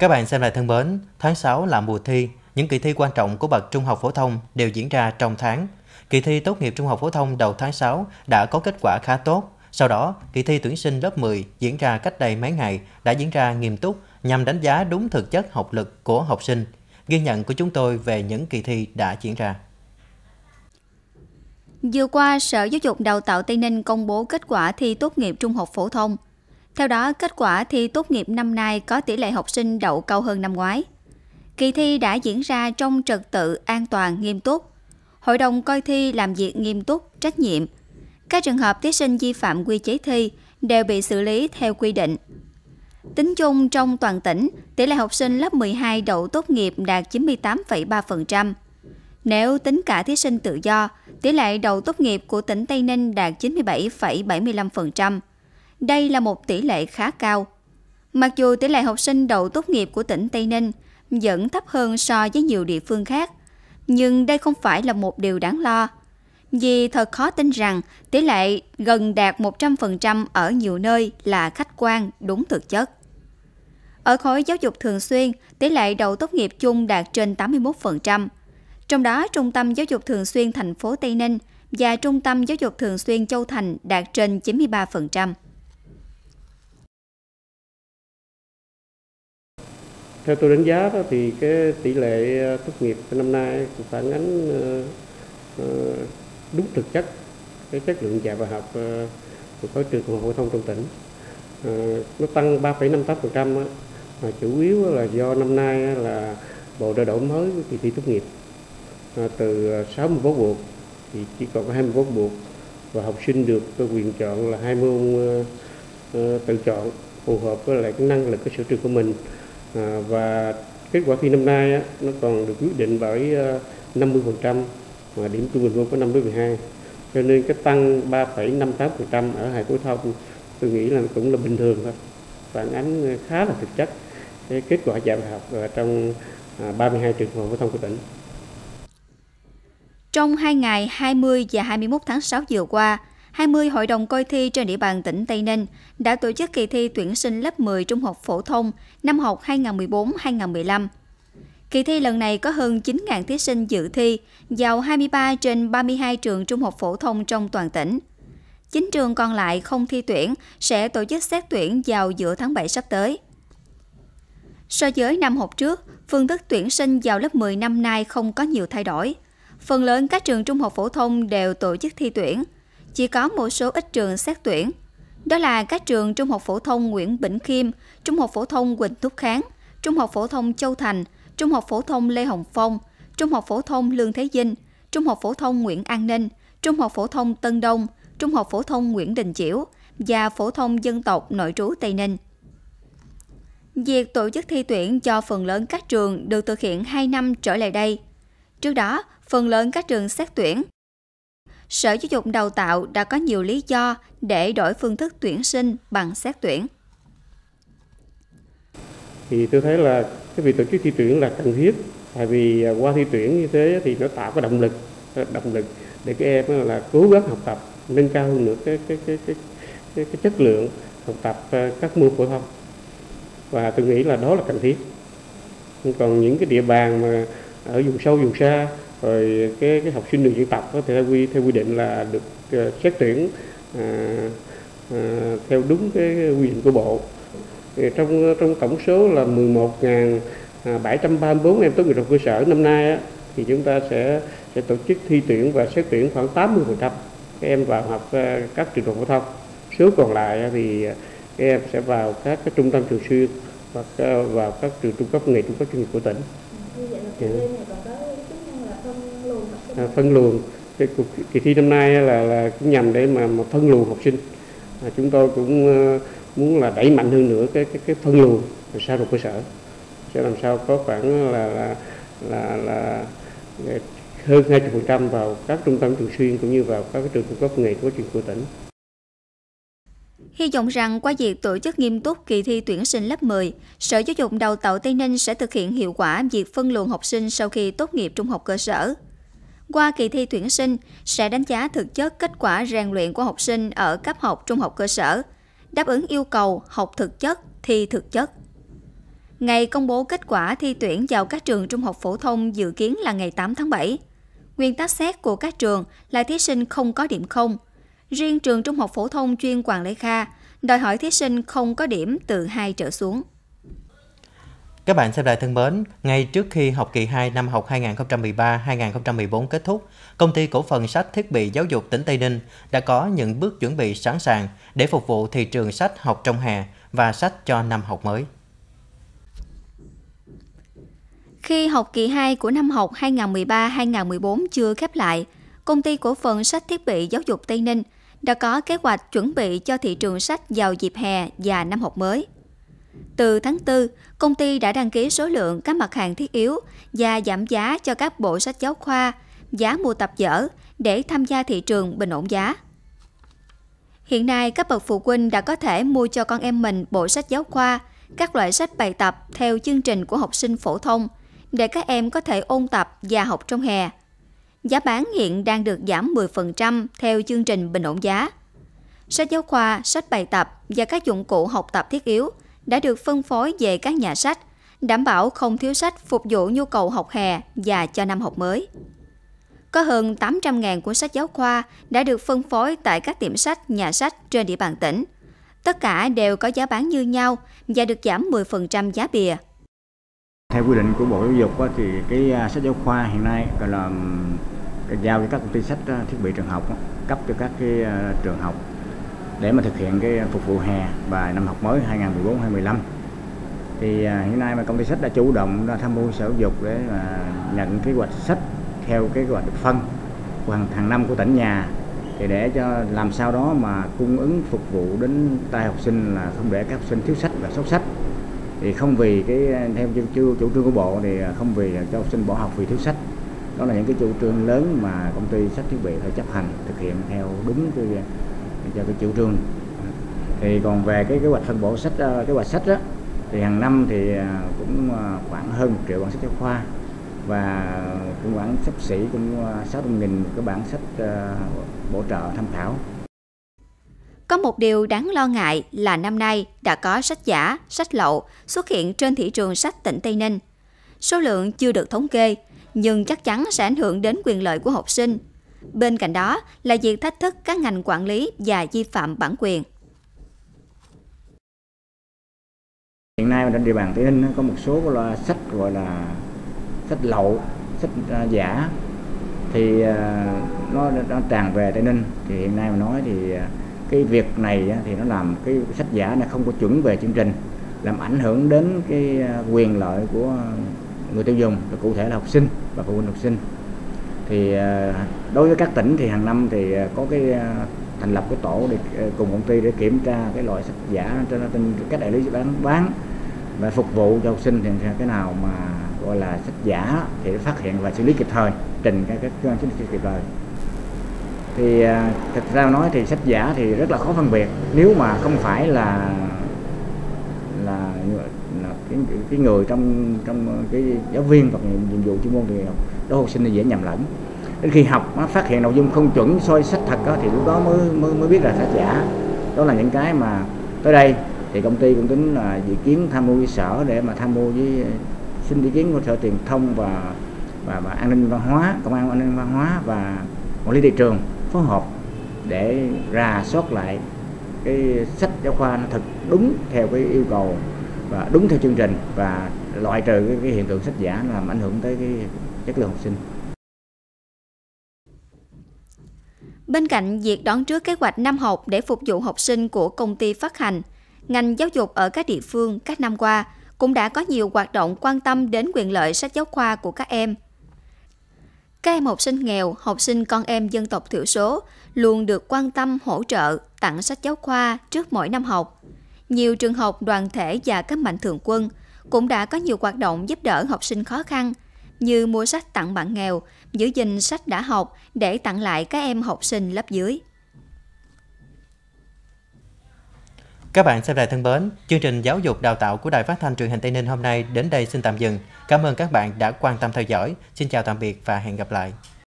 Các bạn xem lại thân mến, tháng 6 là mùa thi, những kỳ thi quan trọng của bậc trung học phổ thông đều diễn ra trong tháng. Kỳ thi tốt nghiệp trung học phổ thông đầu tháng 6 đã có kết quả khá tốt. Sau đó, kỳ thi tuyển sinh lớp 10 diễn ra cách đây mấy ngày đã diễn ra nghiêm túc nhằm đánh giá đúng thực chất học lực của học sinh. Ghi nhận của chúng tôi về những kỳ thi đã diễn ra. Vừa qua, Sở Giáo dục Đào tạo Tây Ninh công bố kết quả thi tốt nghiệp trung học phổ thông. Theo đó, kết quả thi tốt nghiệp năm nay có tỷ lệ học sinh đậu cao hơn năm ngoái. Kỳ thi đã diễn ra trong trật tự, an toàn, nghiêm túc. Hội đồng coi thi làm việc nghiêm túc, trách nhiệm. Các trường hợp thí sinh vi phạm quy chế thi đều bị xử lý theo quy định. Tính chung trong toàn tỉnh, tỷ lệ học sinh lớp 12 đậu tốt nghiệp đạt 98,3%. Nếu tính cả thí sinh tự do, tỷ lệ đậu tốt nghiệp của tỉnh Tây Ninh đạt 97,75%. Đây là một tỷ lệ khá cao. Mặc dù tỷ lệ học sinh đậu tốt nghiệp của tỉnh Tây Ninh vẫn thấp hơn so với nhiều địa phương khác, nhưng đây không phải là một điều đáng lo. Vì thật khó tin rằng tỷ lệ gần đạt 100% ở nhiều nơi là khách quan, đúng thực chất. Ở khối giáo dục thường xuyên, tỷ lệ đậu tốt nghiệp chung đạt trên 81%. Trong đó, Trung tâm Giáo dục Thường xuyên thành phố Tây Ninh và Trung tâm Giáo dục Thường xuyên Châu Thành đạt trên 93%. Theo tôi đánh giá đó, thì cái tỷ lệ tốt nghiệp năm nay cũng phản ánh đúng thực chất cái chất lượng dạy và học của các trường trung học phổ thông trong tỉnh. Nó tăng 3,58%, mà chủ yếu là do năm nay là Bộ đã đổi mới kỳ thi tốt nghiệp từ 61 buộc thì chỉ còn có 21 buộc, và học sinh được quyền chọn là 2 môn tự chọn phù hợp với lại cái năng lực cái sở trường của mình. Và kết quả thi năm nay nó còn được quyết định bởi 50%, mà điểm trung bình môn có 5 đến 12. Cho nên cái tăng 3,58% ở hai phổ thông tôi nghĩ là cũng là bình thường thôi, phản ánh khá là thực chất cái kết quả dạy và học trong 32 trường trung học phổ thông của tỉnh. Trong 2 ngày 20 và 21 tháng 6 vừa qua, 20 hội đồng coi thi trên địa bàn tỉnh Tây Ninh đã tổ chức kỳ thi tuyển sinh lớp 10 trung học phổ thông năm học 2014-2015. Kỳ thi lần này có hơn 9.000 thí sinh dự thi vào 23 trên 32 trường trung học phổ thông trong toàn tỉnh. 9 trường còn lại không thi tuyển sẽ tổ chức xét tuyển vào giữa tháng 7 sắp tới. So với năm học trước, phương thức tuyển sinh vào lớp 10 năm nay không có nhiều thay đổi. Phần lớn các trường trung học phổ thông đều tổ chức thi tuyển. Chỉ có một số ít trường xét tuyển. Đó là các trường Trung học phổ thông Nguyễn Bỉnh Khiêm, Trung học phổ thông Huỳnh Thúc Kháng, Trung học phổ thông Châu Thành, Trung học phổ thông Lê Hồng Phong, Trung học phổ thông Lương Thế Vinh, Trung học phổ thông Nguyễn An Ninh, Trung học phổ thông Tân Đông, Trung học phổ thông Nguyễn Đình Chiểu và phổ thông dân tộc nội trú Tây Ninh. Việc tổ chức thi tuyển cho phần lớn các trường được thực hiện 2 năm trở lại đây. Trước đó, phần lớn các trường xét tuyển. Sở Giáo dục Đào tạo đã có nhiều lý do để đổi phương thức tuyển sinh bằng xét tuyển. Thì tôi thấy là cái việc tổ chức thi tuyển là cần thiết, tại vì qua thi tuyển như thế thì nó tạo cái động lực để các em là cố gắng học tập, nâng cao hơn nữa cái chất lượng học tập các môn phổ thông, và tôi nghĩ là đó là cần thiết. Còn những cái địa bàn mà ở vùng sâu vùng xa rồi cái học sinh được dân tộc có thể theo quy định là được xét tuyển theo đúng cái quy định của Bộ. Trong tổng số là 11.734 em tốt nghiệp trung học cơ sở năm nay thì chúng ta sẽ tổ chức thi tuyển và xét tuyển khoảng 80% các em vào học các trường trung học phổ thông. Số còn lại thì các em sẽ vào các cái trung tâm thường xuyên hoặc vào các trường trung cấp nghề, trung cấp chuyên nghiệp của tỉnh. Phân luồng. Kỳ thi năm nay là cũng nhằm để mà phân luồng học sinh. Chúng tôi cũng muốn là đẩy mạnh hơn nữa cái phân luồng sau trung học cơ sở, sẽ làm sao có khoảng là hơn 20% vào các trung tâm thường xuyên cũng như vào các trường trung cấp nghề của trường của tỉnh. Hy vọng rằng qua việc tổ chức nghiêm túc kỳ thi tuyển sinh lớp 10, Sở Giáo dục Đào tạo Tây Ninh sẽ thực hiện hiệu quả việc phân luồng học sinh sau khi tốt nghiệp trung học cơ sở. Qua kỳ thi tuyển sinh sẽ đánh giá thực chất kết quả rèn luyện của học sinh ở cấp học trung học cơ sở, đáp ứng yêu cầu học thực chất, thi thực chất. Ngày công bố kết quả thi tuyển vào các trường trung học phổ thông dự kiến là ngày 8 tháng 7. Nguyên tắc xét của các trường là thí sinh không có điểm không. Riêng trường trung học phổ thông chuyên Hoàng Lê Kha đòi hỏi thí sinh không có điểm từ 2 trở xuống. Các bạn xem đài thân mến, ngay trước khi học kỳ 2 năm học 2013-2014 kết thúc, Công ty Cổ phần Sách Thiết bị Giáo dục tỉnh Tây Ninh đã có những bước chuẩn bị sẵn sàng để phục vụ thị trường sách học trong hè và sách cho năm học mới. Khi học kỳ 2 của năm học 2013-2014 chưa khép lại, Công ty Cổ phần Sách Thiết bị Giáo dục Tây Ninh đã có kế hoạch chuẩn bị cho thị trường sách vào dịp hè và năm học mới. Từ tháng 4, công ty đã đăng ký số lượng các mặt hàng thiết yếu và giảm giá cho các bộ sách giáo khoa, giá mua tập vở để tham gia thị trường bình ổn giá. Hiện nay, các bậc phụ huynh đã có thể mua cho con em mình bộ sách giáo khoa, các loại sách bài tập theo chương trình của học sinh phổ thông để các em có thể ôn tập và học trong hè. Giá bán hiện đang được giảm 10% theo chương trình bình ổn giá. Sách giáo khoa, sách bài tập và các dụng cụ học tập thiết yếu đã được phân phối về các nhà sách, đảm bảo không thiếu sách phục vụ nhu cầu học hè và cho năm học mới. Có hơn 800.000 cuốn sách giáo khoa đã được phân phối tại các tiệm sách, nhà sách trên địa bàn tỉnh. Tất cả đều có giá bán như nhau và được giảm 10% giá bìa. Theo quy định của Bộ Giáo dục thì cái sách giáo khoa hiện nay gọi là giao cho các công ty sách thiết bị trường học, cấp cho các cái trường học để mà thực hiện cái phục vụ hè và năm học mới 2014-2015. Thì hiện nay mà công ty sách đã chủ động ra tham mưu Sở Giáo dục để mà nhận kế hoạch sách theo cái kế hoạch được phân của hàng năm của tỉnh nhà, thì để cho làm sao đó mà cung ứng phục vụ đến tay học sinh, là không để các học sinh thiếu sách và sót sách. Thì không vì cái theo chủ trương của Bộ thì không vì cho học sinh bỏ học vì thiếu sách. Đó là những cái chủ trương lớn mà công ty sách thiết bị phải chấp hành thực hiện theo đúng cái chủ trương. Thì còn về cái kế hoạch phân bổ sách, kế hoạch sách đó, thì hàng năm thì cũng khoảng hơn 1 triệu bản sách giáo khoa và cũng khoảng xấp xỉ cũng 600.000 cái bản sách bổ trợ tham khảo. Có một điều đáng lo ngại là năm nay đã có sách giả, sách lậu xuất hiện trên thị trường sách tỉnh Tây Ninh. Số lượng chưa được thống kê, nhưng chắc chắn sẽ ảnh hưởng đến quyền lợi của học sinh. Bên cạnh đó là việc thách thức các ngành quản lý và vi phạm bản quyền. Hiện nay trên địa bàn Tây Ninh có một số là sách gọi là sách lậu, sách giả thì nó tràn về Tây Ninh. Thì hiện nay mà nói thì cái việc này thì nó làm cái sách giả này không có chuẩn về chương trình, làm ảnh hưởng đến cái quyền lợi của người tiêu dùng, cụ thể là học sinh và phụ huynh học sinh. Thì đối với các tỉnh thì hàng năm thì có cái thành lập cái tổ để cùng công ty để kiểm tra cái loại sách giả trên các đại lý bán và phục vụ cho học sinh. Thì cái nào mà gọi là sách giả thì phát hiện và xử lý kịp thời, trình các cơ quan chính trị kịp thời. Thì thực ra nói thì sách giả thì rất là khó phân biệt, nếu mà không phải là cái người trong cái giáo viên hoặc nhiệm vụ chuyên môn thì đó học sinh thì dễ nhầm lẫn. Đến khi học nó phát hiện nội dung không chuẩn soi sách thật đó, thì lúc đó mới biết là sách giả. Đó là những cái mà tới đây thì công ty cũng tính là dự kiến tham mưu với sở để mà tham mưu với xin ý kiến của Sở Truyền thông và an ninh văn hóa, công an an ninh văn hóa và quản lý thị trường phối hợp để rà soát lại cái sách giáo khoa nó thật đúng theo cái yêu cầu và đúng theo chương trình, và loại trừ cái hiện tượng sách giả làm ảnh hưởng tới cái chất lượng học sinh. Bên cạnh việc đón trước kế hoạch năm học để phục vụ học sinh của công ty phát hành, ngành giáo dục ở các địa phương các năm qua cũng đã có nhiều hoạt động quan tâm đến quyền lợi sách giáo khoa của các em. Các em học sinh nghèo, học sinh con em dân tộc thiểu số luôn được quan tâm hỗ trợ tặng sách giáo khoa trước mỗi năm học. Nhiều trường học, đoàn thể và các mạnh thường quân cũng đã có nhiều hoạt động giúp đỡ học sinh khó khăn, như mua sách tặng bạn nghèo, giữ gìn sách đã học để tặng lại các em học sinh lớp dưới. Các bạn xem đài thân mến, chương trình giáo dục đào tạo của Đài Phát thanh Truyền hình Tây Ninh hôm nay đến đây xin tạm dừng. Cảm ơn các bạn đã quan tâm theo dõi. Xin chào tạm biệt và hẹn gặp lại.